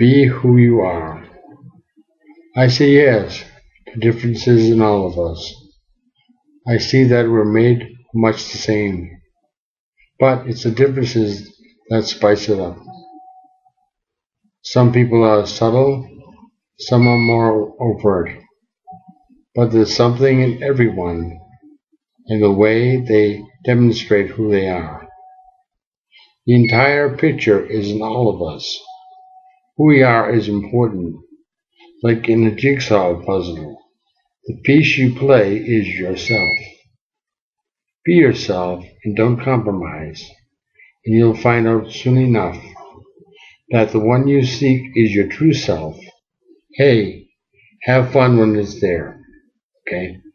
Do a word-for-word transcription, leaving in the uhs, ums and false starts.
Be who you are. I say yes to differences in all of us. I see that we're made much the same, but it's the differences that spice it up. Some people are subtle, some are more overt, but there's something in everyone in the way they demonstrate who they are. The entire picture is in all of us. Who we are is important, like in a jigsaw puzzle. The piece you play is yourself. Be yourself and don't compromise, and you'll find out soon enough that the one you seek is your true self. Hey, have fun when it's there, okay?